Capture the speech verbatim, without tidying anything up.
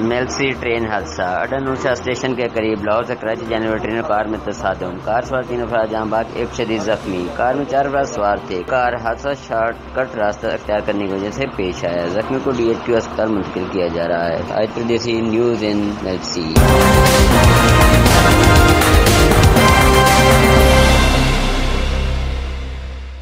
Mailsi train हादसा। अडन Ursa station के करीब लाहौर से कराची जाने वाली ट्रेन कार में तसादुम। कार सवार तीन अफराद जहां बाग, एक शदीद जख्मी। कार में चार अफराद सवार थे। कार हादसा शॉर्टकट रास्ता अख्तियार करने की वजह से पेश आया। जख्मी को डी एच क्यू अस्पताल मुंतकिल किया जा रहा है। आज प्रदेशी न्यूज इन मेलसी।